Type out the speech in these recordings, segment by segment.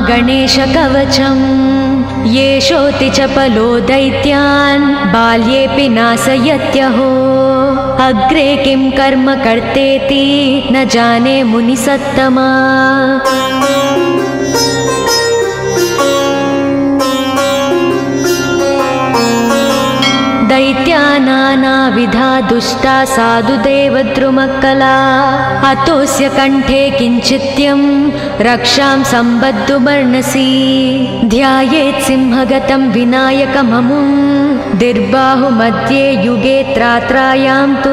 गणेशकवचम् येषोऽति चपलो दैत्यान् बाल्येऽपि नाशयत्यहो अग्रे किं कर्म कर्तेति न जाने मुनिसत्तमा। दैत्या नानाविधा दुष्टा साधुदेवद्रुमक्कला अतोऽस्य कण्ठे किञ्चित्यं रक्षां सम्बद्धुमर्णसि ध्यायेत् सिंहगतं विनायकममुं दिर्बाहुमध्ये युगे त्रात्रायां तु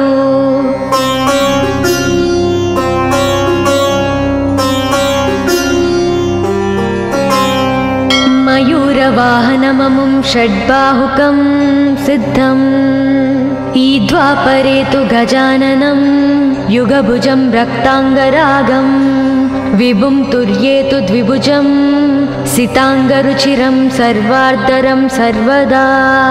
मयूरवाहनममुं षड्बाहुकं सिद्धम् ईद्वापरे तु गजाननं युगभुजं रक्ताङ्गरागं विभुं तुर्ये तु द्विभुजं सिताङ्गरुचिरं सर्वार्धरं सर्वदा।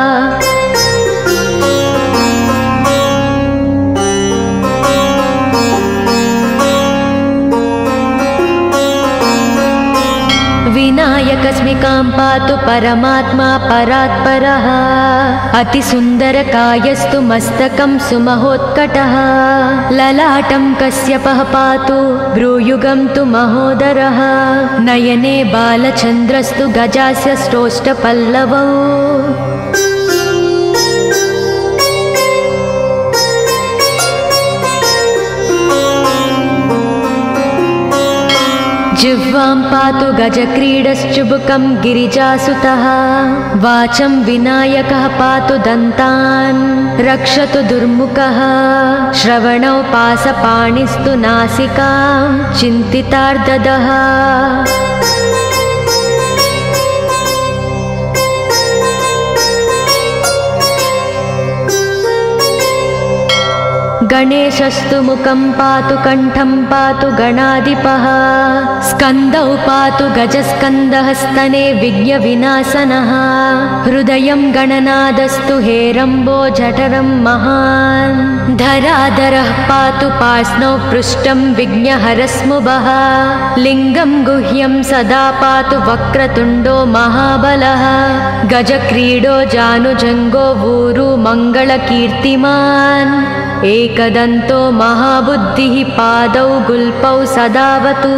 विनायकस्मिकां पातु परमात्मा परात्परः अतिसुन्दरकायस्तु मस्तकं सुमहोत्कटः ललाटं कश्यपः पातु भ्रूयुगं तु महोदरः नयने बालचन्द्रस्तु गजास्य श्रोष्ठपल्लवौ जिह्वां पातु गजक्रीडश्चुबुकं गिरिजासुतः वाचं विनायकः पातु दन्तान् रक्षतु दुर्मुखः श्रवणौ पासपाणिस्तु नासिकां चिन्तितार्ददः गणेशस्तु मुखं पातु कण्ठं पातु गणाधिपः स्कन्दौ पातु गजस्कन्दः स्तने विघ्नविनाशनः हृदयं गणनादस्तु हेरम्बो जठरं महान् धराधरः पातु पार्ष्णौ पृष्ठं विघ्नहरस्मुभः लिङ्गं गुह्यं सदा पातु वक्रतुण्डो महाबलः गजक्रीडो जानुजङ्गो ऊरु मङ्गलकीर्तिमान् एकदन्तो महाबुद्धिः पादौ गुल्पौ सदावतु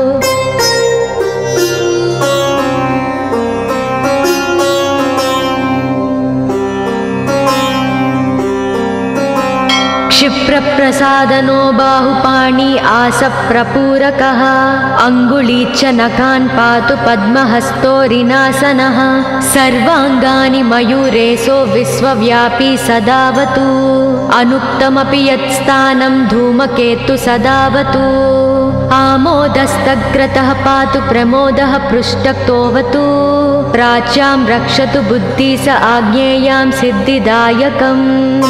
क्षिप्रप्रसादनो बाहुपाणि आसप्रपूरकः अङ्गुलीच्च नखान् पातु पद्महस्तोरिनासनः सर्वाङ्गानि मयूरेशो विश्वव्यापी सदावतु अनुक्तमपि यत्स्थानं धूमकेतु सदावतु आमोदस्तग्रतः पातु प्रमोदः पृष्ठक्तोऽवतु प्राच्यां रक्षतु बुद्धि स आज्ञेयां सिद्धिदायकम्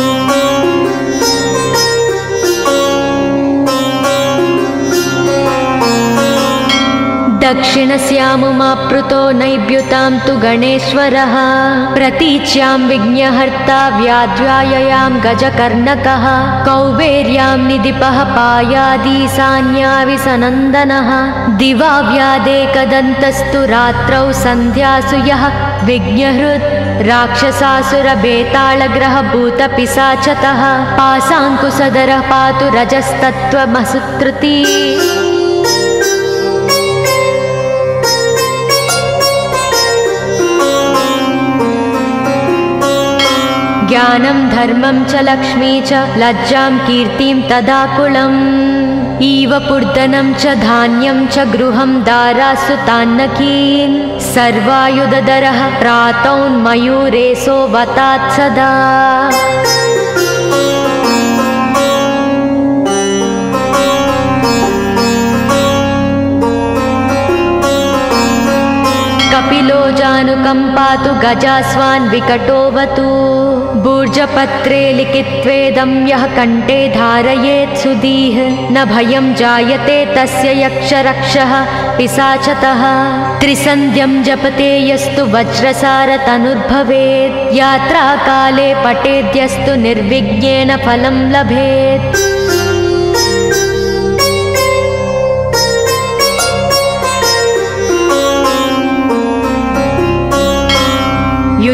दक्षिणस्यामुमाप्लुतो नैव्युतां तु गणेश्वरः प्रतीच्यां विघ्नहर्ता व्याध्याययां गजकर्णकः कौबेर्यां निधिपः पायादीशान्याविसनन्दनः दिवाव्यादेकदन्तस्तु रात्रौ सन्ध्यासु यः विघ्नहृत् राक्षसासुरबेताళग्रहभूतपिशाचतः पाशाङ्कुशधरः पातु रजस्तत्त्वमसुत्रुति ज्ञानं धर्मं च लक्ष्मी च लज्जां कीर्तिं तदाकुलम् इव पूर्धनं च धान्यं च गृहं दारासुतान्नकीन् सर्वायुधधरः प्रातौन्मयूरेशो वतात् सदा कपिलो जानुकं पातु गजास्वान् विकटोऽवतु भूर्जपत्रे लिखित्वेदं यः कण्ठे धारयेत् सुधीः न भयं जायते तस्य यक्षरक्षः पिशाचतः त्रिसन्ध्यं जपते यस्तु वज्रसारतनुर्भवेत् यात्राकाले पठेद्यस्तु निर्विघ्नेन फलं लभेत्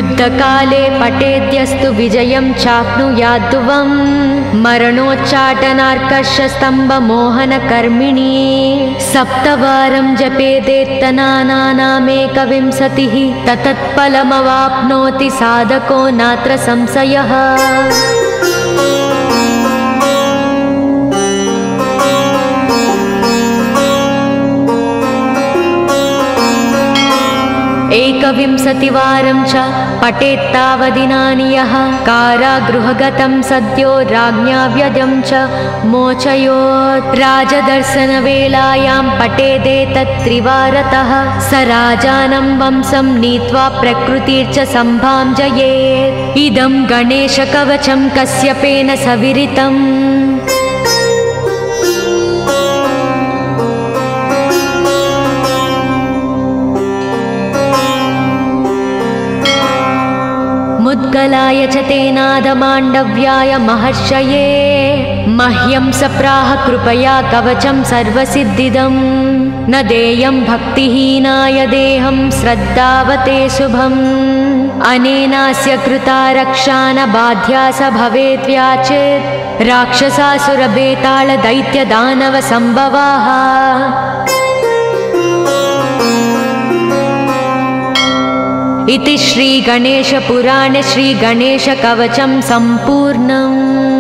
युद्धकाले पठेद्यस्तु विजयं चाप्नुयाद्ध्रुवं मरणोच्चाटनार्कर्षस्तम्भमोहनकर्मिणी सप्तवारं जपेदेत्तनानामेकविंशतिः ततत्फलमवाप्नोति साधको नात्र संशयः। एकविंशतिवारं च पठेत्तावदिनानि यः कारागृहगतं सद्यो राज्ञा व्यजं च मोचयोत्। राजदर्शनवेलायां पठेदेतत्त्रिवारतः स राजानं वंशं नीत्वा प्रकृतिर्च सम्भां जयेत्। इदं गणेशकवचं कश्यपेन सविरितम्। मुद्गलाय च तेनादमाण्डव्याय महर्षये मह्यं सप्राह कृपया कवचं सर्वसिद्धिदं न देयं भक्तिहीनाय देहं श्रद्धावते शुभम्। अनेनास्य कृता रक्षा न बाध्या स भवेद्व्याचेत् राक्षसासुरभेताल दैत्यदानव सम्भवाः। इति श्री गणेशपुराणे श्री गणेशकवचं सम्पूर्णम्।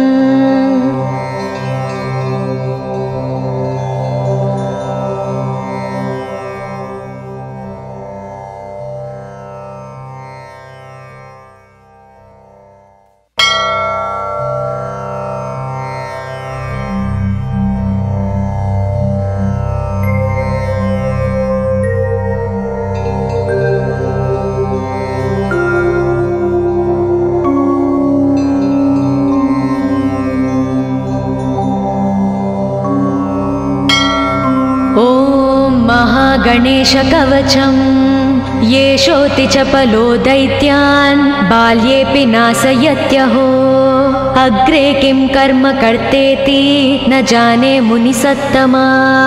गणेशकवचं येषोऽति चपलो दैत्यान् बाल्येऽपि नाशयत्यहो। अग्रे किं कर्म कर्तेति न जाने मुनिसत्तमा।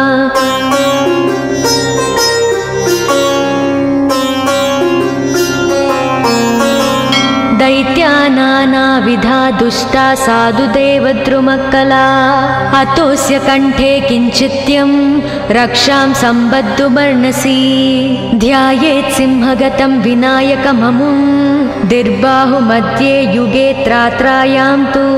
दैत्या नानाविधा दुष्टा साधुदेवद्रुमक्कला अतोऽस्य कंठे किञ्चित्यं रक्षां सम्बद्धुमर्णसि। ध्यायेत् सिंहगतं विनायकममुं दिर्बाहुमध्ये युगे त्रात्रायां तु।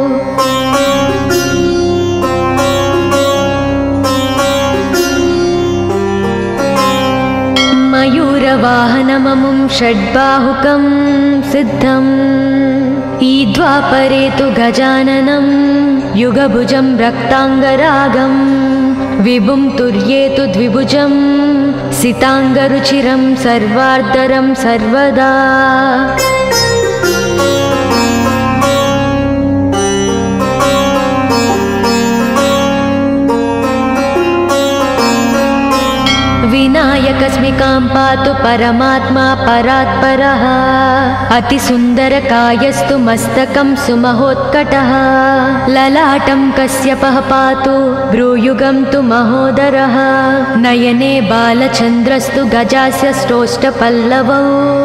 मयूरवाहनममुं षड्बाहुकं सिद्धम्। ईद्वापरे तु गजाननं युगभुजं रक्ताङ्गरागं विभुं तुर्ये तु द्विभुजं सिताङ्गरुचिरं सर्वार्धरं सर्वदा। विनायकस्मिकां पातु परमात्मा परात्परः। अतिसुन्दरकायस्तु मस्तकं सुमहोत्कटः। ललाटं कश्यपः पातु भ्रूयुगं तु महोदरः। नयने बालचन्द्रस्तु गजास्य स्रोष्ठपल्लवौ।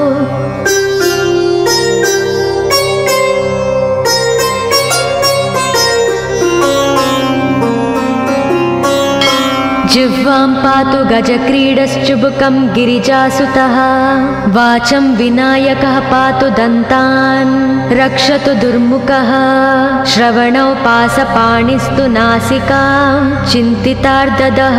जिह्वां पातु गजक्रीडश्चुबुकं गिरिजासुतः। वाचं विनायकः पातु दन्तान् रक्षतु दुर्मुखः। श्रवणौ पासपाणिस्तु नासिकां चिन्तितार्ददः।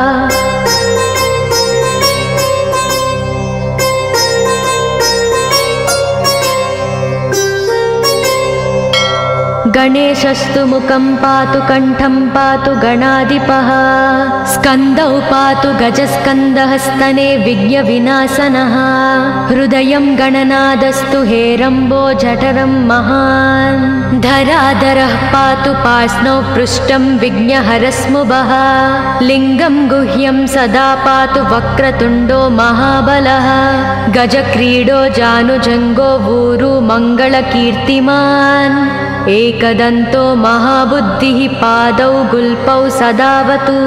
गणेशस्तु मुखं पातु कण्ठं पातु गणाधिपः। स्कन्दौ पातु गजस्कन्दः स्तने विघ्नविनाशनः। हृदयं गणनादस्तु हेरम्बो जठरं महान्। धराधरः पातु पार्ष्णौ पृष्ठं विघ्नहरस्मुभः। लिङ्गं गुह्यं सदा पातु वक्रतुण्डो महाबलः। गजक्रीडो जानुजङ्गो ऊरु मङ्गलकीर्तिमान्। एकदन्तो महाबुद्धिः पादौ गुल्पौ सदावतु।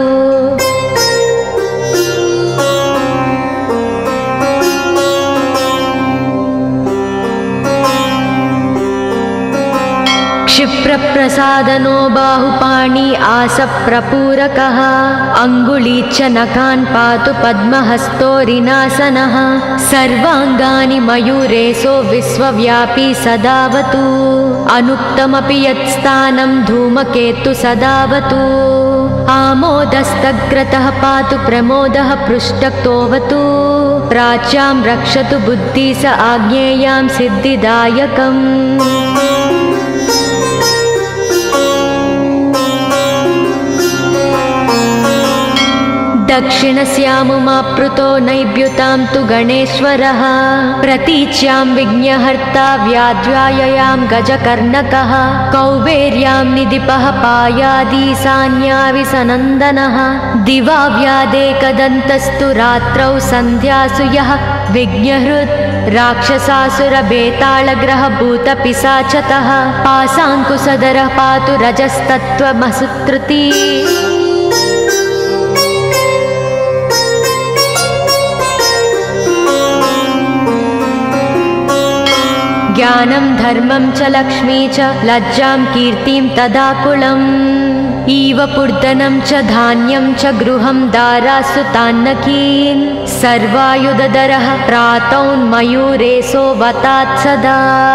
प्रसादनो बाहुपाणि आसप्रपूरकः अङ्गुलीच्च नखान् पातु पद्महस्तोरिनासनः सर्वाङ्गानि मयूरेशो विश्वव्यापी सदावतु अनुक्तमपि यत्स्थानं धूमकेतु सदावतु आमोदस्तग्रतः पातु प्रमोदः पृष्ठक्तोऽवतु प्राच्यां रक्षतु बुद्धि स आज्ञेयां सिद्धिदायकम् दक्षिणस्यामुमाप्लुतो नैव्युतां तु गणेश्वरः प्रतीच्यां विघ्नहर्ता व्याध्याययां गजकर्णकः कौबेर्यां निधिपः पायादीशान्याविसनन्दनः दिवा व्यादेकदन्तस्तु रात्रौ सन्ध्यासु यः विघ्नहृत् राक्षसासुरबेतालग्रहभूतपिशाचतः पाशाङ्कुशधरः पातु रजस्तत्त्वमसुत्रुती ज्ञानं धर्मं च लक्ष्मी च लज्जां कीर्तिं तदाकुलम् इव पूर्धनं च धान्यं च गृहं दारासु तान्नकीन् सर्वायुधधरः प्रातौन्मयूरेशो वतात् सदा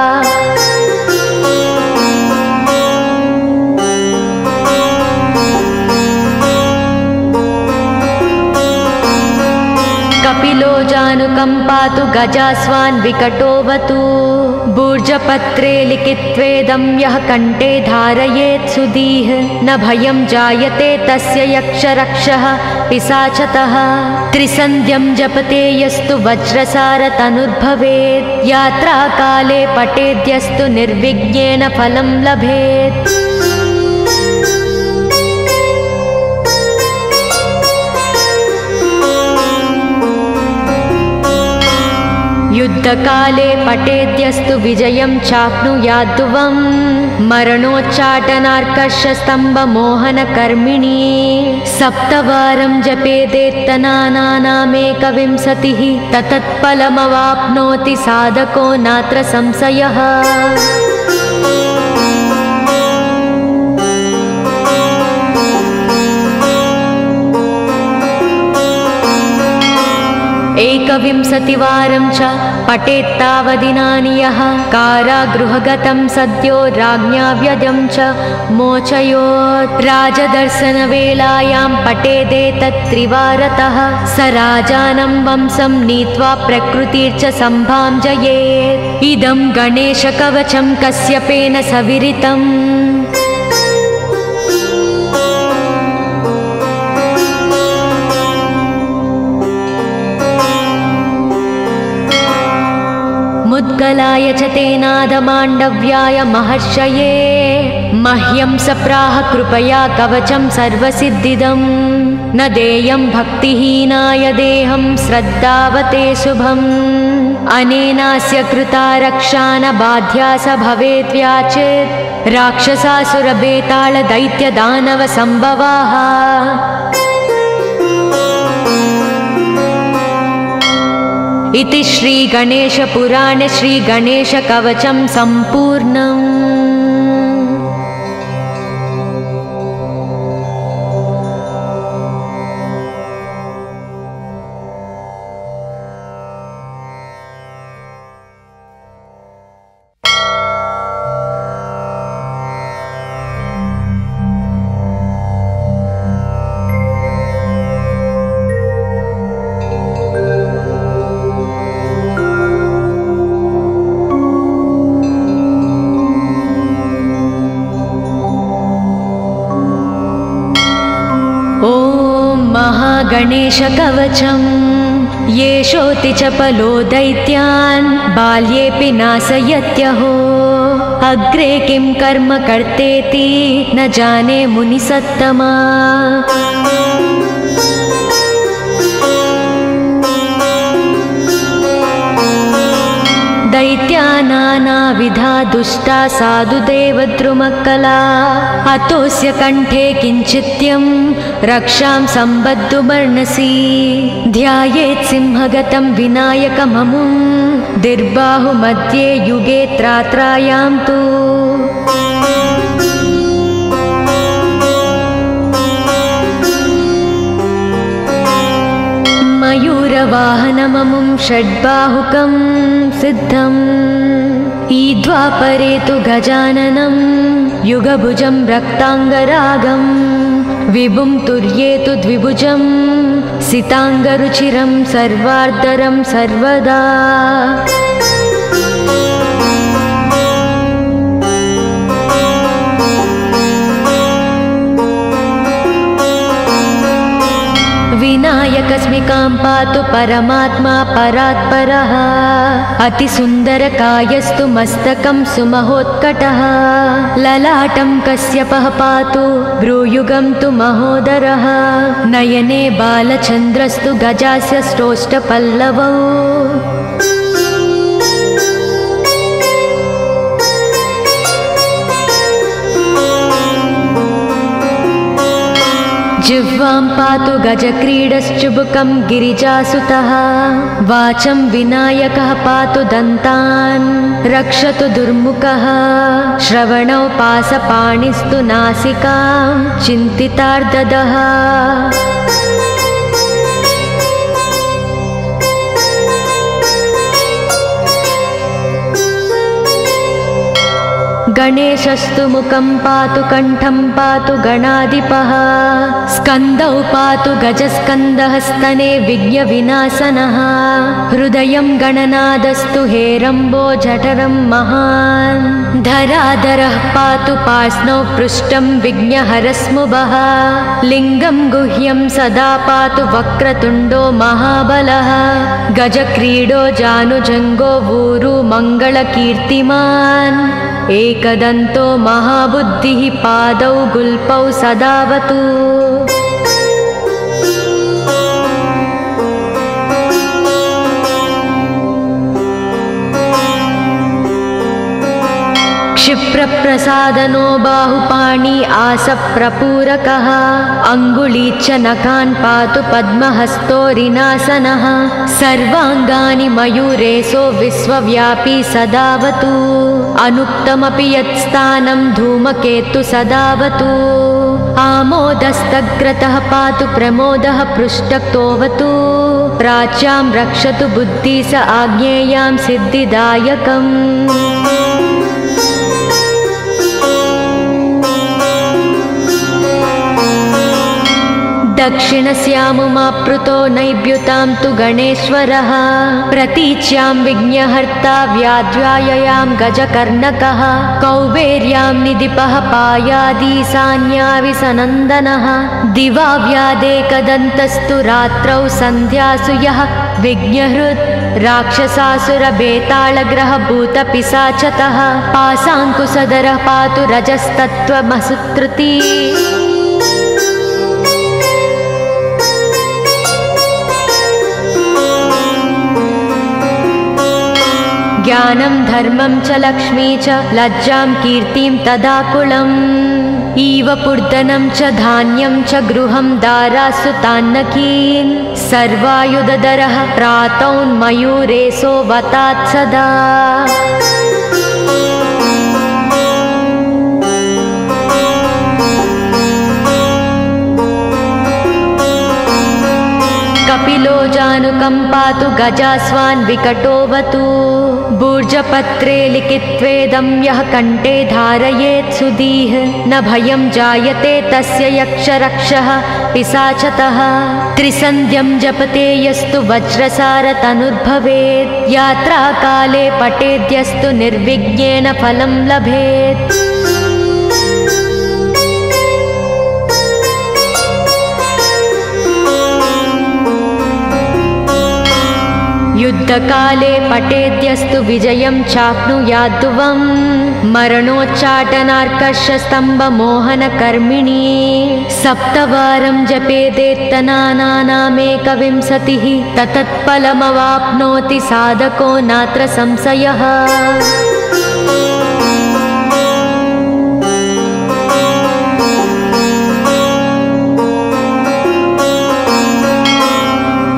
कपिलो जानुकम्पातु गजास्वान् विकटोऽवतु भूर्जपत्रे लिखित्वेदं यः कण्ठे धारयेत् सुधीः न भयं जायते तस्य यक्षरक्षः पिशाचतः त्रिसन्ध्यं जपते यस्तु वज्रसारतनुर्भवेत् यात्राकाले पठेद्यस्तु निर्विघ्नेन फलं लभेत् युद्धकाले पठेद्यस्तु विजयं चाप्नुयाद्ध्रुवम् मरणोच्चाटनार्कषस्तम्भमोहनकर्मिणी सप्तवारं जपेदेत्तनानामेकविंशतिः ततत्फलमवाप्नोति साधको नात्र संशयः एकविंशतिवारं च पठेत्तावदिनानि यः कारागृहगतं सद्यो राज्ञा व्यजं च मोचयोत् राजदर्शनवेलायां पठेदेतत्त्रिवारतः स राजानं वंशं नीत्वा प्रकृतिर्च सम्भाजयेत् इदं गणेशकवचं कश्यपेन सविरितम् मुद्गलाय च तेनादमाण्डव्याय महर्षये मह्यं सप्राह कृपया कवचं सर्वसिद्धिदं न देयं भक्तिहीनाय देहं श्रद्धावते शुभम् अनेनास्य कृता रक्षा न बाध्या स भवेद्व्याचेत् राक्षसासुरबेतालदैत्यदानवसम्भवाः इति श्रीगणेशपुराणे श्रीगणेशकवचं सम्पूर्णम्। गणेशकवचं येषोऽति चपलो दैत्यान् बाल्येऽपि नाशयत्यहो अग्रे किं कर्म कर्तेति न जाने मुनिसत्तमा दैत्या नानाविधा दुष्टा साधुदेवद्रुमकला अतोऽस्य कण्ठे किञ्चित्यं रक्षां सम्बद्धुमर्णसि ध्यायेत् सिंहगतं विनायकममुं दिर्बाहुमध्ये युगे त्रात्रायां तु वाहनममुं षड्बाहुकं सिद्धम् ईद्वापरे तु गजाननं युगभुजं रक्ताङ्गरागं विभुं तुर्ये तु द्विभुजं सिताङ्गरुचिरं सर्वार्धरं सर्वदा विनायकस्मिकां पातु परमात्मा परात्परः अतिसुन्दरकायस्तु मस्तकं सुमहोत्कटः ललाटं कश्यपः पातु भ्रूयुगं तु महोदरः नयने बालचन्द्रस्तु गजास्य श्रोष्ठपल्लवौ जिह्वां पातु गजक्रीडश्चुबुकं गिरिजासुतः वाचं विनायकः पातु दन्तान् रक्षतु दुर्मुखः श्रवणौ पासपाणिस्तु नासिकां चिन्तितार्ददः गणेशस्तु मुखं पातु कण्ठं पातु गणाधिपः स्कन्दौ पातु गजस्कन्दः स्तने विघ्नविनाशनः हृदयं गणनादस्तु हेरम्बो जठरं महान् धराधरः पातु पार्ष्णौ पृष्ठं विघ्नहरस्मुभः लिङ्गं गुह्यं सदा पातु वक्रतुण्डो महाबलः गजक्रीडो जानुजङ्गो ऊरु मङ्गलकीर्तिमान् एकदन्तो महाबुद्धिः पादौ गुल्पौ सदावतु क्षिप्रप्रसादनो बाहुपाणि आसप्रपूरकः अङ्गुलीच्च नखान् पातु पद्महस्तोरिनासनः सर्वाङ्गानि मयूरेशो विश्वव्यापी सदावतु अनुक्तमपि यत्स्थानं धूमकेतु सदावतु आमोदस्तग्रतः पातु प्रमोदः पृष्ठतोऽवतु प्राच्यां रक्षतु बुद्धि स आज्ञेयां सिद्धिदायकम् दक्षिणस्यामुमाप्लुतो नैव्युतां तु गणेश्वरः प्रतीच्यां विघ्नहर्ता व्याध्याययां गजकर्णकः कौबेर्यां निधिपः पायादीशान्याविसनन्दनः दिवा व्यादेकदन्तस्तु रात्रौ सन्ध्यासु यः विघ्नहृत् राक्षसासुरभेतालग्रहभूतपिशाचतः पाशाङ्कुशधरः पातु रजस्तत्त्वमसुत्रुती ज्ञानं धर्मं च लक्ष्मी च लज्जां कीर्तिं तदाकुलम् इव पूर्धनं च धान्यं च गृहं दारासुतान्नकीन् सर्वायुधधरः प्रातौन्मयूरेशो वतात् सदा कपिलो जानुकं पातु गजास्वान् विकटोऽवतु भूर्जपत्रे लिखित्वेदं यः कण्ठे धारयेत् सुधीः न भयं जायते तस्य यक्षरक्षः पिशाचतः त्रिसन्ध्यं जपते यस्तु वज्रसारतनुर्भवेत् यात्राकाले पठेद्यस्तु निर्विघ्नेन फलं लभेत् युद्धकाले पठेद्यस्तु विजयं चाप्नुयाद्ध्रुवम् मरणोच्चाटनार्कर्षस्तम्भमोहनकर्मिणी सप्तवारं जपेदेत्तनानामेकविंशतिः ततत्फलमवाप्नोति साधको नात्र संशयः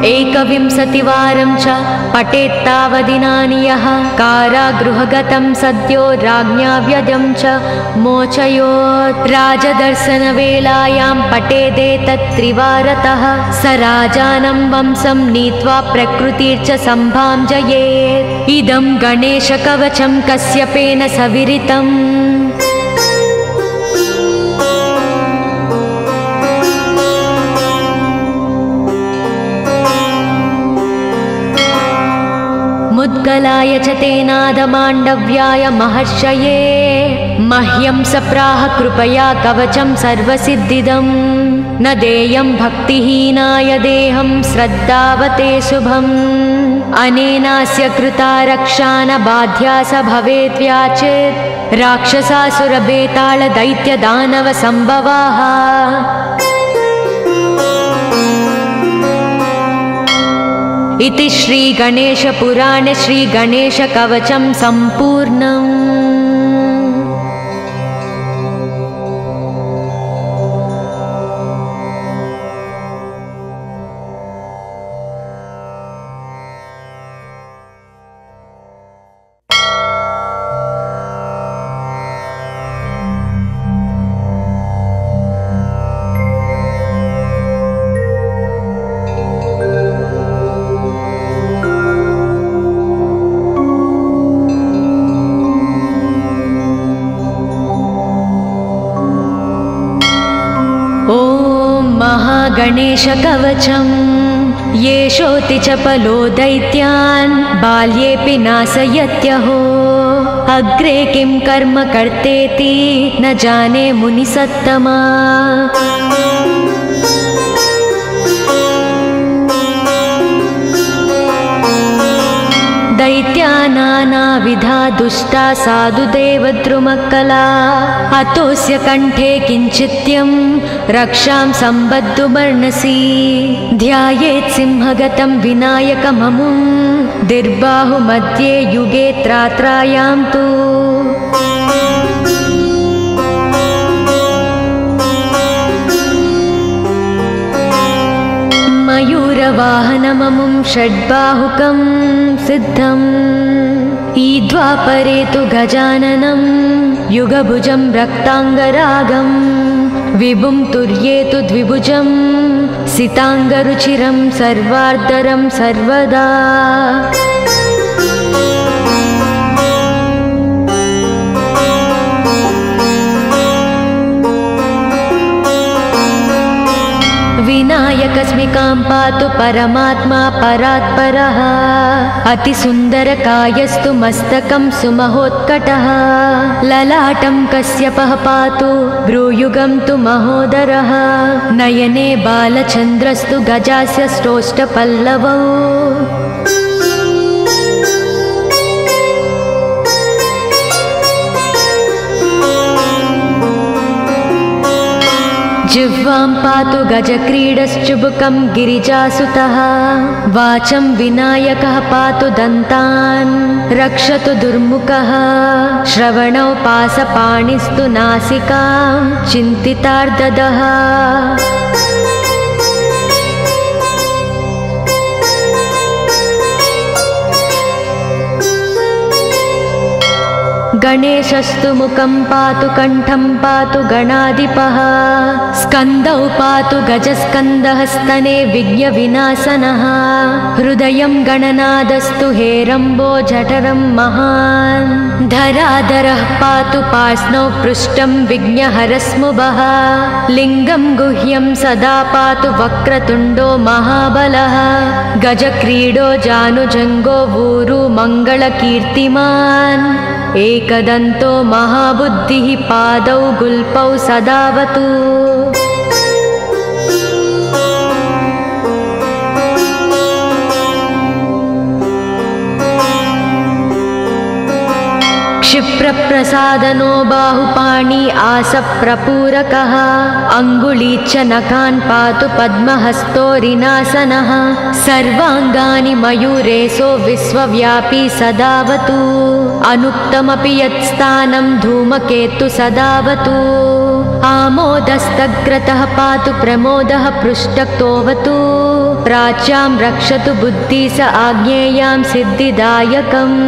एकविंशतिवारं च पठेत्तावदिनानि यः कारागृहगतं सद्यो राज्ञा व्यदं च मोचयोत् राजदर्शनवेलायां पठेदेतत् त्रिवारतः स राजानं वंशं नीत्वा प्रकृतिर्च सम्भाञ्जयेत् इदं गणेशकवचं कश्यपेन सविरितम् मुद्गलाय च तेनादमाण्डव्याय महर्षये मह्यं सप्राह कृपया कवचं सर्वसिद्धिदं न देयं भक्तिहीनाय देहं श्रद्धावते शुभम् अनेनास्य कृता रक्षा न बाध्या स भवेद्व्याचेत् राक्षसासुरबेतालदैत्यदानवसम्भवाः इति श्रीगणेशपुराणे श्रीगणेशकवचं सम्पूर्णम्। गणेशकवचं येषोति च पलो दैत्यान् बाल्येऽपि नाशयत्यहो अग्रे किं कर्म कर्तेति न जाने मुनिसत्तमा दैत्या नानाविधा दुष्टा साधुदेवद्रुमक्कला अतोऽस्य कण्ठे किञ्चित्यं रक्षां सम्बद्धुमर्णसि ध्यायेत् सिंहगतं विनायकममुं दिर्बाहुमध्ये युगे त्रात्रायां तु मयूरवाहनममुं षड्बाहुकं सिद्धम् ईद्वापरे तु गजाननं युगभुजं रक्ताङ्गरागं विभुं तुर्ये तु द्विभुजं सिताङ्गरुचिरं सर्वार्धरं सर्वदा विनायकस्मिकां पातु परमात्मा परात्परः अतिसुन्दरकायस्तु मस्तकं सुमहोत्कटः ललाटं कश्यपः पातु भ्रूयुगं तु महोदरः नयने बालचन्द्रस्तु गजास्य श्रोष्ठपल्लवौ जिह्वां पातु गजक्रीडश्चुबुकं गिरिजासुतः वाचं विनायकः पातु दन्तान् रक्षतु दुर्मुखः श्रवणौ पासपाणिस्तु नासिकां चिन्तितार्ददः गणेशस्तु मुखं पातु कण्ठं पातु गणाधिपः स्कन्दौ पातु गजस्कन्दः स्तने विघ्नविनाशनः हृदयं गणनादस्तु हेरम्बो जठरं महान् धराधरः पातु पार्ष्णौ पृष्ठं विघ्नहरस्मुभः लिङ्गं गुह्यं सदा पातु वक्रतुण्डो महाबलः गजक्रीडो जानुजङ्गो ऊरु मङ्गलकीर्तिमान् एकदन्तो महाबुद्धिः पादौ गुल्पौ सदावतु क्षिप्रप्रसादनो बाहुपाणि आसप्रपूरकः अङ्गुलीच्च नखान् पातु पद्महस्तोरिनासनः सर्वाङ्गानि मयूरेशो विश्वव्यापी सदावतु अनुक्तमपि यत्स्थानं धूमकेतु सदावतु आमोदस्तग्रतः पातु प्रमोदः पृष्ठक्तोऽवतु प्राच्यां रक्षतु बुद्धि स आज्ञेयां सिद्धिदायकम्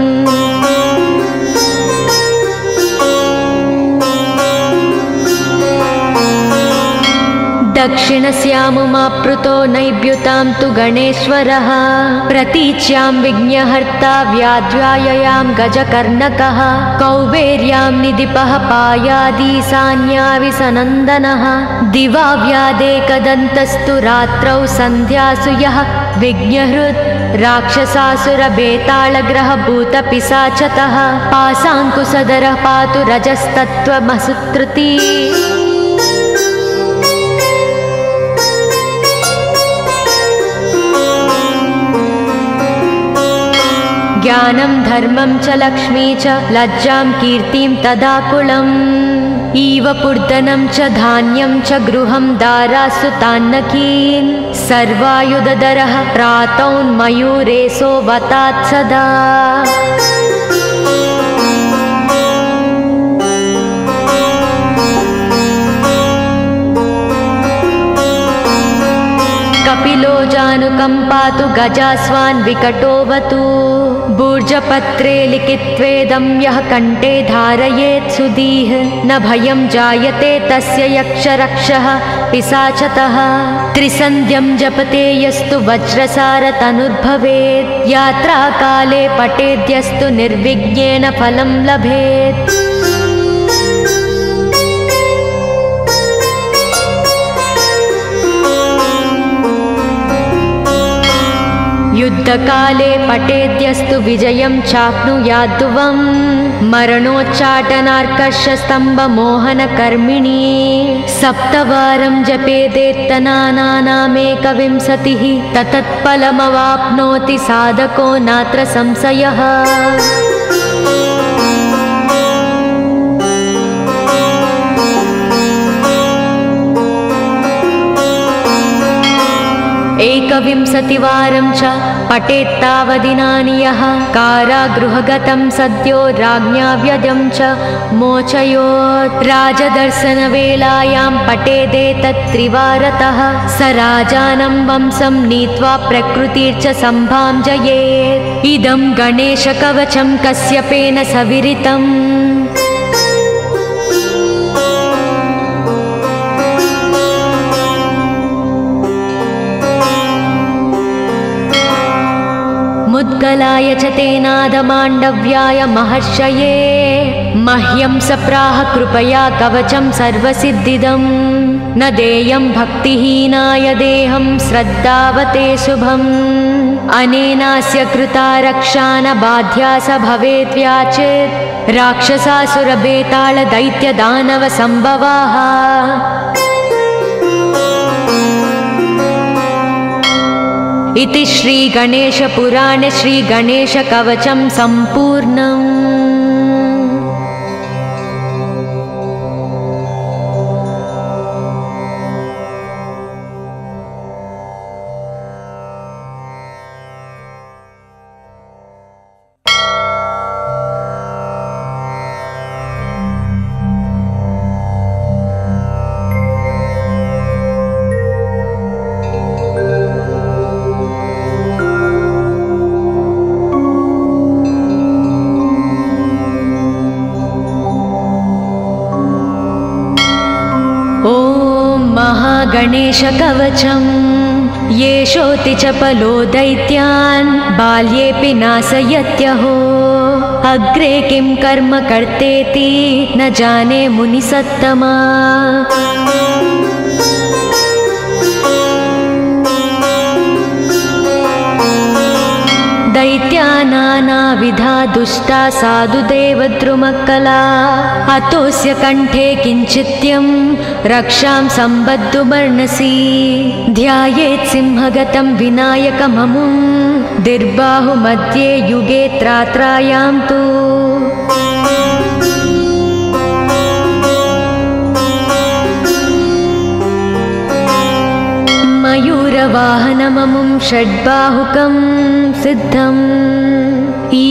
दक्षिणस्यामुमाप्लुतो नैव्युतां तु गणेश्वरः प्रतीच्यां विघ्नहर्ता व्याध्याययां गजकर्णकः कौबेर्यां निधिपः पायादीशान्याविसनन्दनः दिवा व्यादेकदन्तस्तु रात्रौ सन्ध्यासु यः विघ्नहृत् राक्षसासुरबेतालग्रहभूतपिशाचतः पाशाङ्कुशधरः पातु रजस्तत्त्वमसुत्रुती ज्ञानं धर्मं च लक्ष्मी च लज्जां कीर्तिं तदाकुलम् इव पूर्धनं च धान्यं च गृहं दारासु तान्नकीन् सर्वायुधधरः प्रातौन्मयूरेशो वतात् सदा कपिलो जानुकम्पातु गजास्वान् विकटोऽवतु भूर्जपत्रे लिखित्वेदं यः कण्ठे धारयेत् सुधीः न भयं जायते तस्य यक्षरक्षः पिशाचतः त्रिसन्ध्यं जपते यस्तु वज्रसारतनुर्भवेत् यात्राकाले पठेद्यस्तु निर्विघ्नेन फलं लभेत् युद्धकाले पठेद्यस्तु विजयं चाप्नुयाद्ध्रुवं मरणोच्चाटनार्कषस्तम्भमोहनकर्मिणी सप्तवारं जपेदेत्तनानामेकविंशतिः ततत्फलमवाप्नोति साधको नात्र संशयः एकविंशतिवारं च पठेत्तावदिनानि यः कारागृहगतं सद्यो राज्ञा व्यजं च मोचयोत् राजदर्शनवेलायां पठेदेतत्त्रिवारतः स राजानं वंशं नीत्वा प्रकृतिर्च सम्भां जयेत् इदं गणेशकवचं कश्यपेन सविरितम् मुद्गलाय च तेनादमाण्डव्याय महर्षये मह्यं सप्राह कृपया कवचं सर्वसिद्धिदं न देयं भक्तिहीनाय देहं श्रद्धावते शुभम् अनेनास्य कृता रक्षा न बाध्या स भवेद्व्याचेत् राक्षसासुरबेतालदैत्यदानवसम्भवाः इति श्रीगणेशपुराणे श्रीगणेशकवचं सम्पूर्णम्। गणेशकवचं येषोऽति चपलो दैत्यान् बाल्येऽपि नाशयत्यहो अग्रे किं कर्म कर्तेति न जाने मुनिसत्तमा दैत्यानानाविधा दुष्टा साधुदेवद्रुमकला अतोऽस्य कण्ठे किञ्चित्यं रक्षां सम्बद्धुमर्णसि ध्यायेत् सिंहगतं विनायकममुं दिर्बाहुमध्ये युगे त्रात्रायां तु मयूरवाहनममुं षड्बाहुकं सिद्धम्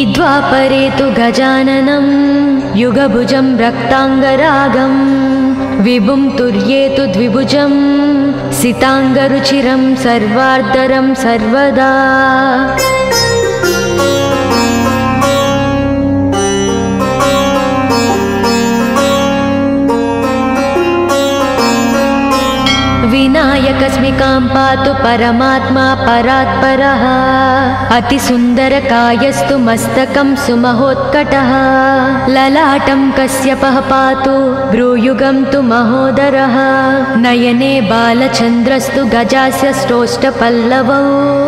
ईद्वापरे तु गजाननं युगभुजं रक्ताङ्गरागं विभुं तुर्येतु द्विभुजं सिताङ्गरुचिरं सर्वार्धरं सर्वदा। विनायकस्मिकां पातु परमात्मा परात्परः। अतिसुन्दरकायस्तु मस्तकं सुमहोत्कटः। ललाटं कश्यपः पातु भ्रूयुगं तु महोदरः। नयने बालचन्द्रस्तु गजास्य श्रोष्ठपल्लवौ।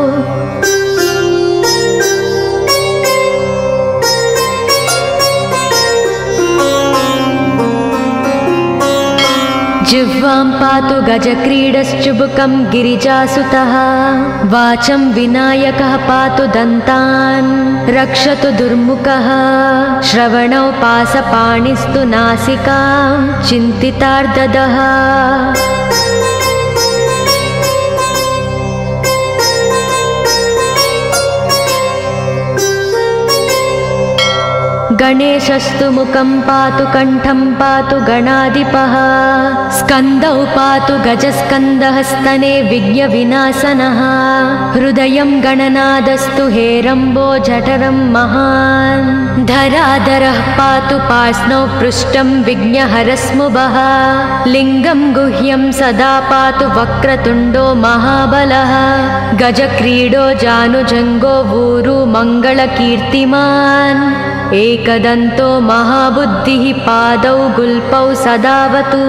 जिह्वां पातु गजक्रीडश्चुबुकं गिरिजासुतः। वाचं विनायकः पातु दन्तान् रक्षतु दुर्मुखः। श्रवणौ पासपाणिस्तु नासिकां चिन्तितार्ददः। गणेशस्तु मुखं पातु कण्ठं पातु गणाधिपः। स्कन्दौ पातु गजस्कन्दः स्तने विघ्नविनाशनः। हृदयं गणनादस्तु हेरम्बो जठरं महान्। धराधरः पातु पार्ष्णौ पृष्ठं विघ्नहरस्मुभः। लिङ्गं गुह्यं सदा पातु वक्रतुण्डो महाबलः। गजक्रीडो जानुजङ्गो ऊरु मङ्गलकीर्तिमान्। एकदन्तो महाबुद्धिः पादौ गुल्पौ सदावतु।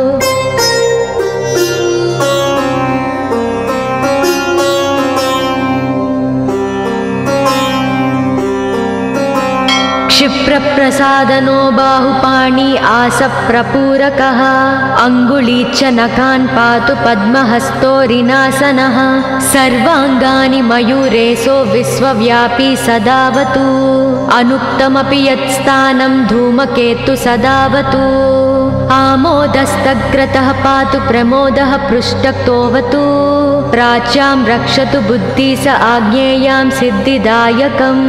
क्षिप्रप्रसादनो बाहुपाणि आसप्रपूरकः। अङ्गुली च नखान् पातु पद्महस्तोरिनासनः। सर्वाङ्गानि मयूरेशो विश्वव्यापी सदावतु। अनुक्तमपि यत्स्थानं धूमकेतु सदावतु। आमोदस्तग्रतः पातु प्रमोदः पृष्ठतोऽवतु। प्राच्यां रक्षतु बुद्धि स आज्ञेयां सिद्धिदायकम्।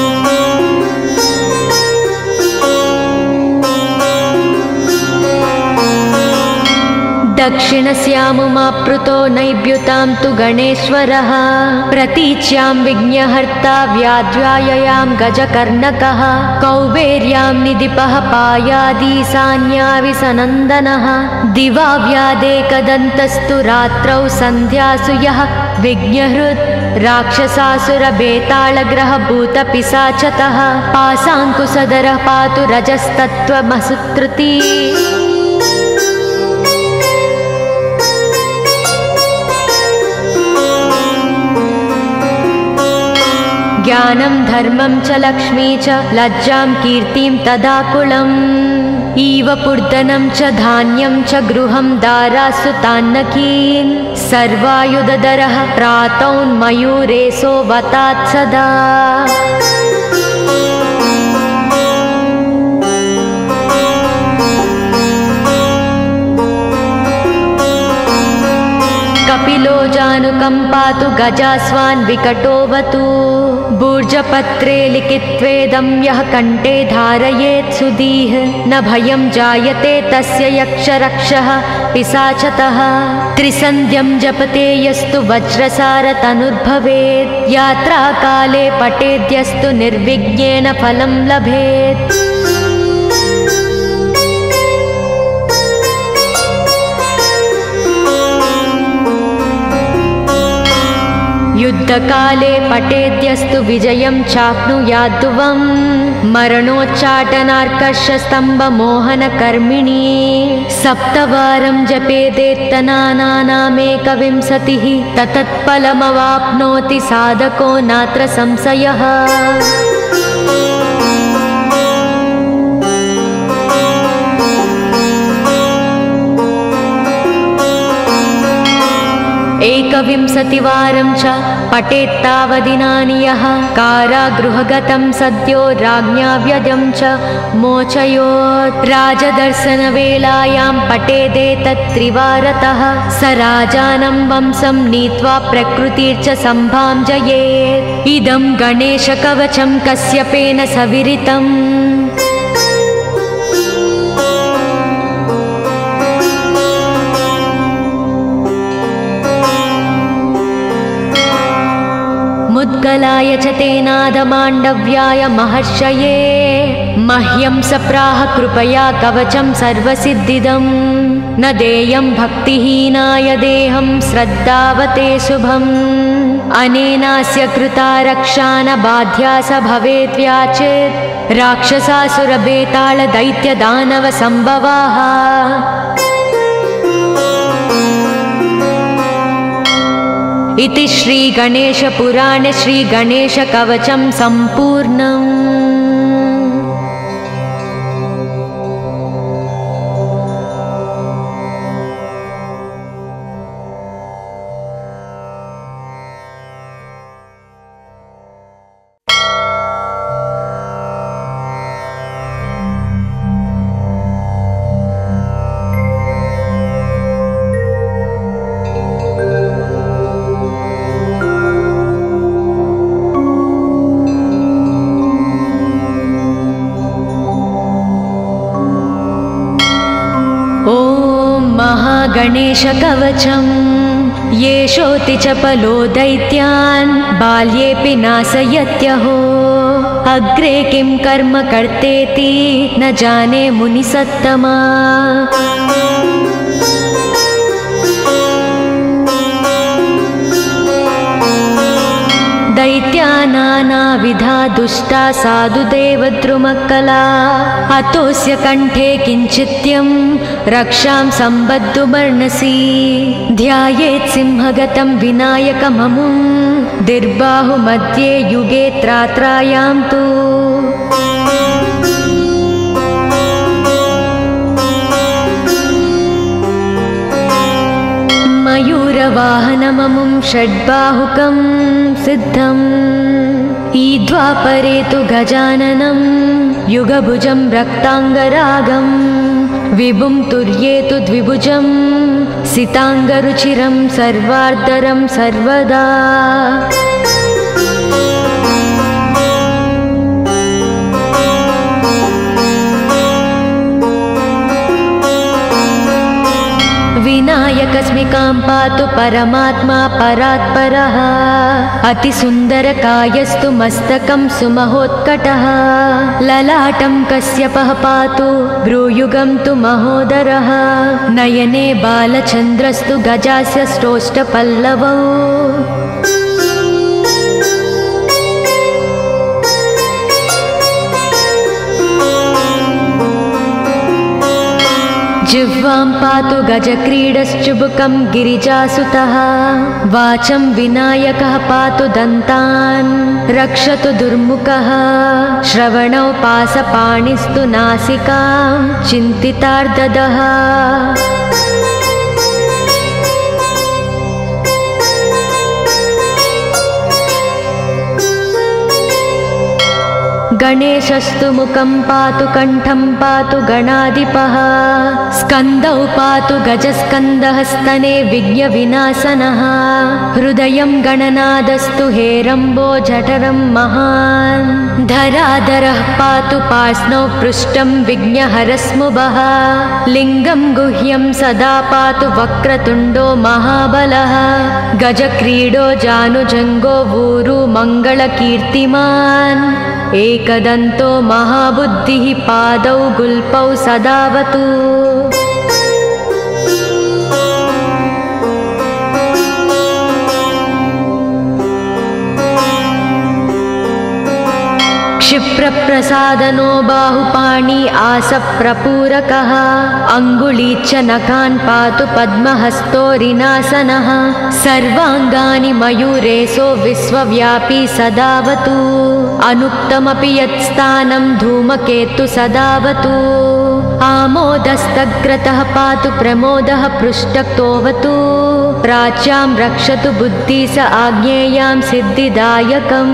दक्षिणस्यामुमाप्लुतो नैव्युतां तु गणेश्वरः। प्रतीच्यां विघ्नहर्ता व्याध्याययां गजकर्णकः। कौबेर्यां निधिपः पायादीशान्याविसनन्दनः। दिवा व्यादेकदन्तस्तु रात्रौ सन्ध्यासु यः विघ्नहृत्। राक्षसासुरबेतालग्रह भूतपिशाचतः। पाशाङ्कुशधरः पातु रजस्तत्त्वमसुत्रुति। ज्ञानं धर्मं च लक्ष्मी च लज्जां कीर्तिं तदाकुलम्। इव पूर्धनं च धान्यं च गृहं दारासु तान्नकीन्। सर्वायुधधरः प्रातौन्मयूरेशो वतात् सदा। कपिलो जानुकं पातु गजास्वान् विकटोऽवतु। भूर्जपत्रे लिखित्वेदं यः कण्ठे धारयेत् सुधीः। न भयं जायते तस्य यक्षरक्षः पिशाचतः। त्रिसन्ध्यं जपते यस्तु वज्रसारतनुर्भवेत्। यात्राकाले पठेद्यस्तु निर्विघ्नेन फलं लभेत्। युद्धकाले पठेद्यस्तु विजयं चाप्नुयाद्ध्रुवम्। मरणोच्चाटनार्कर्षस्तम्भमोहनकर्मिणी। सप्तवारं जपेदेत्तनानामेकविंशतिः। ततत्फलमवाप्नोति साधको नात्र संशयः। एकविंशतिवारं च पठेत्तावदिनानि यः। कारागृहगतं सद्यो राज्ञा व्यजं च मोचयोत्। राजदर्शनवेलायां पठेदेतत्त्रिवारतः। स राजानं वंशं नीत्वा प्रकृतिर्च सम्भाञ्जयेत्। इदं गणेशकवचं कश्यपेन सविरितम्। मुद्गलाय च तेनादमाण्डव्याय महर्षये मह्यं सप्राह कृपया कवचं सर्वसिद्धिदम् न देयं भक्तिहीनाय देहं श्रद्धावते शुभम् अनेनास्य कृता रक्षा न बाध्या स भवेद्व्याचेत् राक्षसासुरबेताल दैत्यदानव सम्भवाः। इति श्री गणेश पुराणे श्री गणेश कवचं सम्पूर्णम्। गणेशकवचं येषोऽति चपलो दैत्यान् बाल्येऽपि नाशयत्यहो अग्रे किं कर्म कर्तेति न जाने मुनिसत्तमा। दैत्यानानाविधा दुष्टा साधुदेवद्रुमक्कला अतोऽस्य कण्ठे किञ्चित्यं रक्षां सम्बद्धुमर्णसि ध्यायेत् सिंहगतं विनायकममुं दिर्बाहुमध्ये युगे त्रात्रायां तु मयूरवाहनममुं षड्बाहुकं सिद्धम् ईद्वापरे तु गजाननं युगभुजं रक्ताङ्गरागं विभुं तुर्ये तु द्विभुजं सिताङ्गरुचिरं सर्वार्धरं सर्वदा। विनायकस्मिकां पातु परमात्मा परात्परः अतिसुन्दरकायस्तु मस्तकं सुमहोत्कटः ललाटं कश्यपः पातु भ्रूयुगं तु महोदरः नयने बालचन्द्रस्तु गजास्य श्रोष्ठपल्लवौ जिह्वां पातु गजक्रीडश्चुबुकं गिरिजासुतः वाचं विनायकः पातु दन्तान् रक्षतु दुर्मुखः श्रवणौ पासपाणिस्तु नासिकां चिन्तितार्ददः गणेशस्तु मुखं पातु कण्ठं पातु गणाधिपः स्कन्दौ पातु गजस्कन्दः स्तने विघ्नविनाशनः हृदयं गणनादस्तु हेरम्बो जठरं महान् धराधरः पातु पार्ष्णौ पृष्ठं विघ्नहरस्मुभः लिङ्गं गुह्यं सदा पातु वक्रतुण्डो महाबलः गजक्रीडो जानुजङ्गो ऊरु मङ्गलकीर्तिमान् एकदन्तो महाबुद्धिः पादौ गुल्पौ सदावतु क्षिप्रप्रसादनो बाहुपाणि आसप्रपूरकः अङ्गुलीच्च नखान् पातु पद्महस्तोरिनासनः सर्वाङ्गानि मयूरेशो विश्वव्यापी सदावतु अनुक्तमपि यत्स्थानं धूमकेतु सदावतु आमोदस्तग्रतः पातु प्रमोदः पृष्ठक्तोऽवतु प्राच्यां रक्षतु बुद्धि स आज्ञेयां सिद्धिदायकम्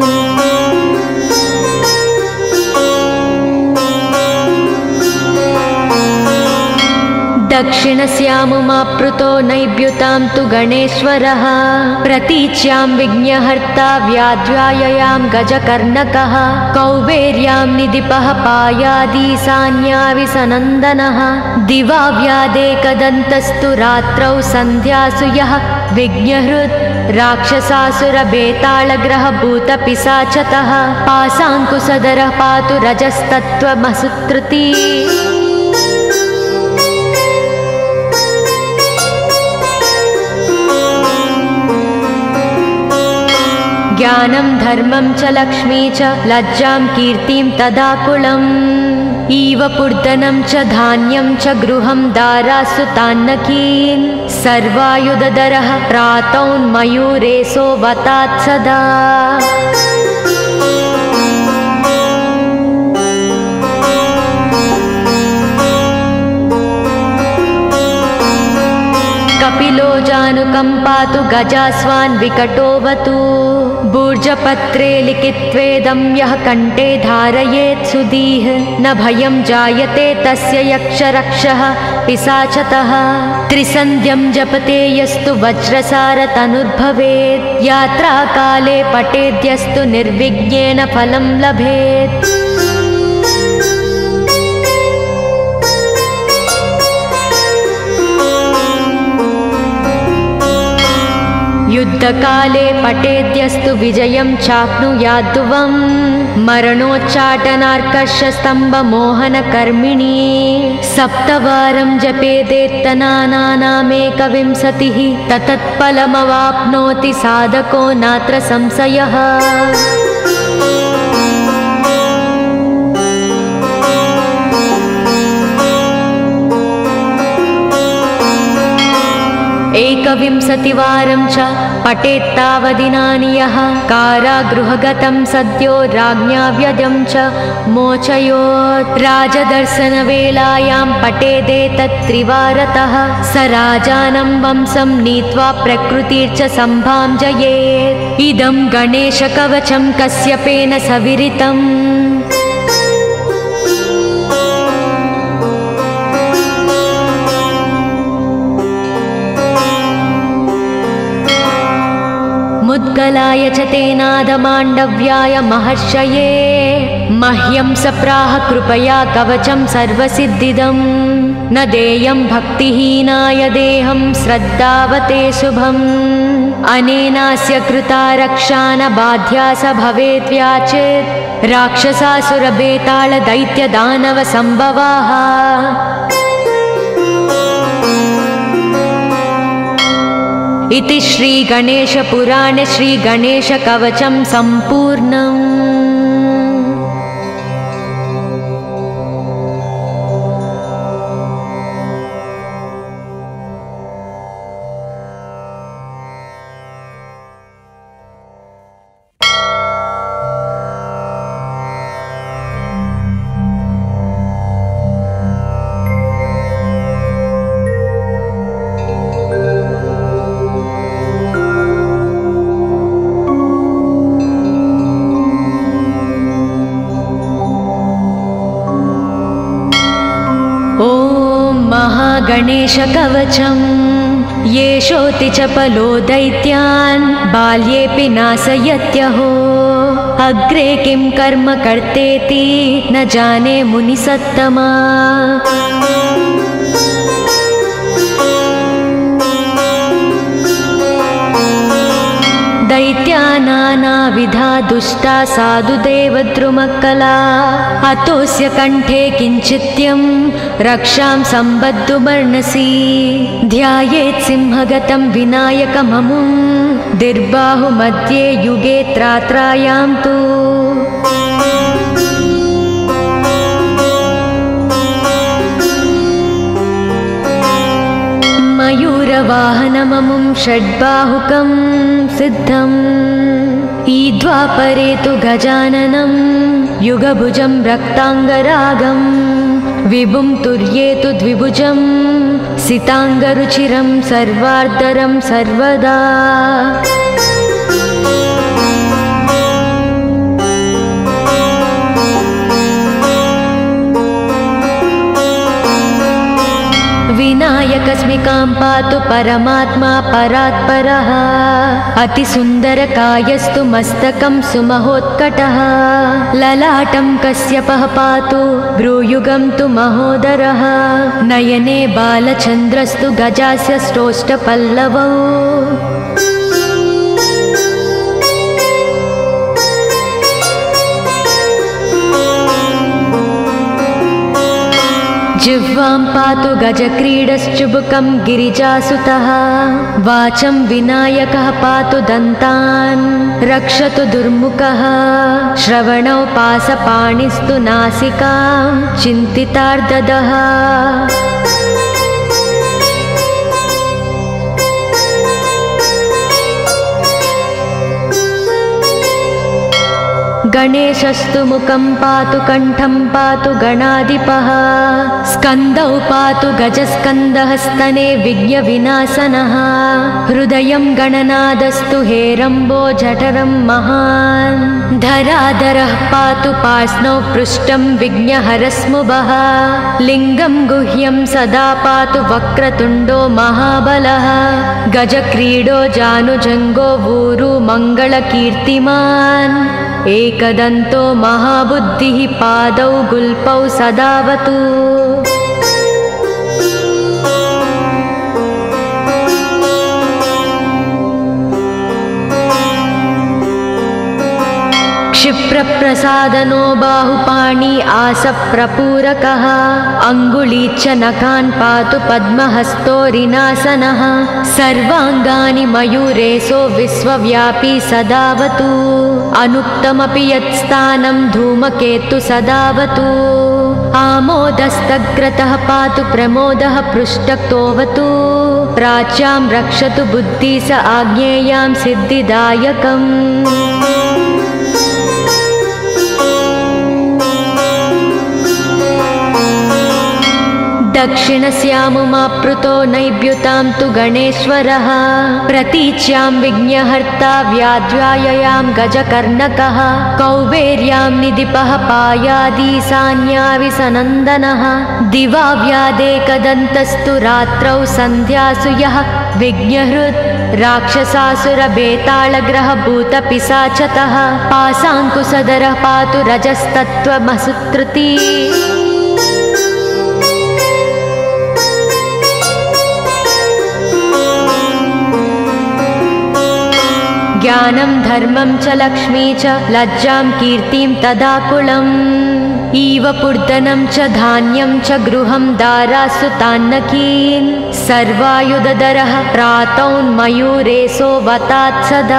दक्षिणस्यामुमाप्लुतो नैव्युतां तु गणेश्वरः प्रतीच्यां विघ्नहर्ता व्याध्याययां गजकर्णकः कौबेर्यां निधिपः पायादीशान्याविसनन्दनः दिवा व्यादेकदन्तस्तु रात्रौ सन्ध्यासु यः विघ्नहृत् राक्षसासुरबेताళग्रहभूतपिशाचतः पासाङ्कुशधरः पातु रजस्तत्त्वमसुत्रुती ज्ञानं धर्मं च लक्ष्मी च लज्जां कीर्तिं तदाकुलम् इव पूर्धनं च धान्यं च गृहं दारासु तान्नकीन् सर्वायुधधरः प्रातौन्मयूरेशो वतात् सदा कपिलो जानुकम्पातु गजास्वान् विकटोऽवतु भूर्जपत्रे लिखित्वेदं यः कण्ठे धारयेत् सुधीः न भयं जायते तस्य यक्षरक्षः पिशाचतः त्रिसन्ध्यं जपते यस्तु वज्रसारतनुर्भवेत् यात्राकाले पठेद्यस्तु निर्विघ्नेन फलं लभेत् युद्धकाले पठेद्यस्तु विजयं चाप्नुयाद्ध्रुवं मरणोच्चाटनार्कषस्तम्भमोहनकर्मिणी सप्तवारं जपेदेत्तनानामेकविंशतिः ततत्फलमवाप्नोति साधको नात्र संशयः एकविंशतिवारं च पठेत्तावदिनानि यः कारागृहगतं सद्यो राज्ञा व्यजं च मोचयोत् राजदर्शनवेलायां पठेदेतत्त्रिवारतः स राजानं वंशं नीत्वा प्रकृतिर्च सम्भां जयेत् इदं गणेशकवचं कश्यपेन सविरितम् मुद्गलाय च तेनादमाण्डव्याय महर्षये मह्यं सप्राह कृपया कवचं सर्वसिद्धिदं न देयं भक्तिहीनाय देहं श्रद्धावते शुभम् अनेनास्य कृता रक्षा न बाध्या स भवेद्व्याचेत् राक्षसासुरबेताళदैत्यदानवसम्भवाः इति श्रीगणेशपुराणे श्रीगणेशकवचं सम्पूर्णम्। गणेशकवचं येषोऽति चपलो दैत्यान् बाल्येऽपि नाशयत्यहो अग्रे किं कर्म कर्तेति न जाने मुनिसत्तमा दैत्या नानाविधा दुष्टा साधुदेवद्रुमकला अतोऽस्य कण्ठे किञ्चित्यं रक्षां सम्बद्धुमर्णसि ध्यायेत् सिंहगतं विनायकममुं दिर्बाहुमध्ये युगे त्रात्रायां तु मयूरवाहनममुं षड्बाहुकं सिद्धम् ईद्वापरे तु गजाननं युगभुजं रक्ताङ्गरागं विभुं तुर्ये तु द्विभुजं सिताङ्गरुचिरं सर्वार्धरं सर्वदा विनायकस्मि स्फटिकां पातु परमात्मा परात्परः अतिसुन्दरकायस्तु मस्तकं सुमहोत्कटः ललाटं कश्यपः पातु भ्रूयुगं तु महोदरः नयने बालचन्द्रस्तु गजास्य श्रोष्ठपल्लवौ जिह्वां पातु गजक्रीडश्चुबुकं गिरिजासुतः वाचं विनायकः पातु दन्तान् रक्षतु दुर्मुखः श्रवणौ पासपाणिस्तु नासिकां चिन्तितार्ददः गणेशस्तु मुखं पातु कण्ठं पातु गणाधिपः स्कन्दौ पातु गजस्कन्दः स्तने विघ्नविनाशनः हृदयं गणनादस्तु हेरम्बो जठरं महान् धराधरः पातु पार्ष्णौ पृष्ठं विघ्नहरस्मुभः लिङ्गं गुह्यं सदा पातु वक्रतुण्डो महाबलः गजक्रीडो जानुजङ्गो ऊरु मङ्गलकीर्तिमान् एकदन्तो महाबुद्धिः पादौ गुल्पौ सदावतु क्षिप्रप्रसादनो बाहुपाणि आसप्रपूरकः अङ्गुलीच्च नखान् पातु पद्महस्तोरिनासनः सर्वाङ्गानि मयूरेशो विश्वव्यापी सदावतु अनुक्तमपि यत्स्थानं धूमकेतु सदावतु आमोदस्तग्रतः पातु प्रमोदः पृष्ठतोऽवतु प्राच्यां रक्षतु बुद्धि स आज्ञेयां सिद्धिदायकम् दक्षिणस्यामुमाप्लुतो नैव्युतां तु गणेश्वरः प्रतीच्यां विघ्नहर्ता व्याध्याययां गजकर्णकः कौबेर्यां निधिपः पायादीशान्याविसनन्दनः दिवा व्यादेकदन्तस्तु रात्रौ सन्ध्यासु यः विघ्नहृत् राक्षसासुरबेताళग्रहभूतपिशाचतः पाशाङ्कुशधरः पातु रजस्तत्त्वमसुत्रुती ज्ञानं धर्मं च लक्ष्मी च लज्जां कीर्तिं तदाकुलम् इव पूर्धनं च धान्यं च गृहं दारासु तान्नकीन् सर्वायुधधरः प्रातौन्मयूरेशो वतात् सदा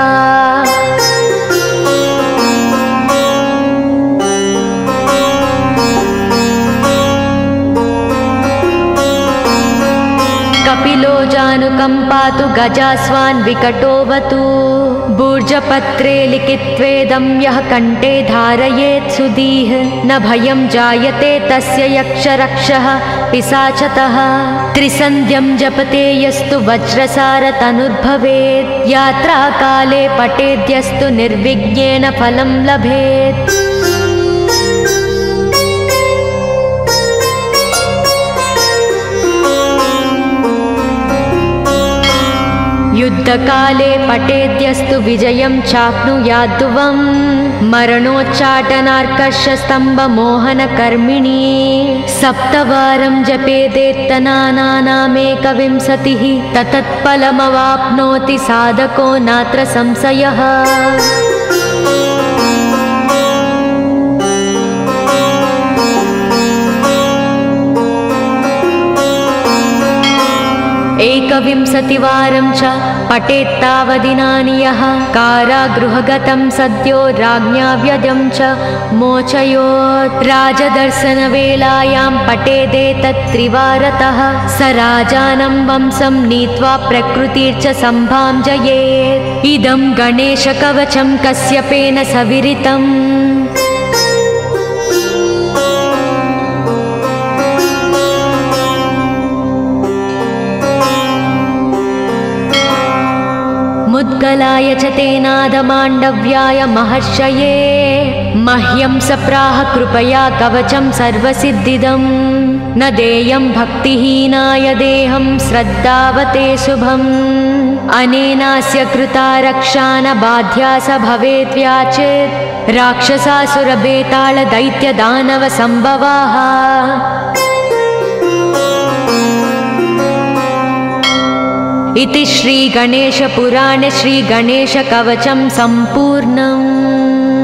कपिलो जानुकं पातु गजास्वान् विकटोऽवतु भूर्जपत्रे लिखित्वेदं यः कण्ठे धारयेत् सुधीः न भयं जायते तस्य यक्षरक्षः पिशाचतः त्रिसन्ध्यं जपते यस्तु वज्रसारतनुर्भवेत् यात्राकाले पठेद्यस्तु निर्विघ्नेन फलं लभेत् युद्धकाले पठेद्यस्तु विजयं चाप्नुयाद्ध्रुवम् मरणोच्चाटनार्कषस्तम्भमोहनकर्मिणी सप्तवारं जपेदेत्तनानामेकविंशतिः ततत्फलमवाप्नोति साधको नात्र संशयः एकविंशतिवारं च पठेत्तावदिनानि यः कारागृहगतं सद्यो राज्ञा व्यजं च मोचयोत् राजदर्शनवेलायां पठेदेतत्त्रिवारतः स राजानं वंशं नीत्वा प्रकृतिर्च सम्भाजयेत् इदं गणेशकवचं कश्यपेन सविरितम् मुद्गलाय च तेनादमाण्डव्याय महर्षये मह्यं सप्राह कृपया कवचं सर्वसिद्धिदम् न देयं भक्तिहीनाय देहं श्रद्धावते शुभम् अनेनास्य कृता रक्षा न बाध्या स भवेद्व्याचित् राक्षसासुरबेताल दैत्यदानव संभवाः। इति श्री गणेश पुराणे श्री गणेश कवचं सम्पूर्णम्।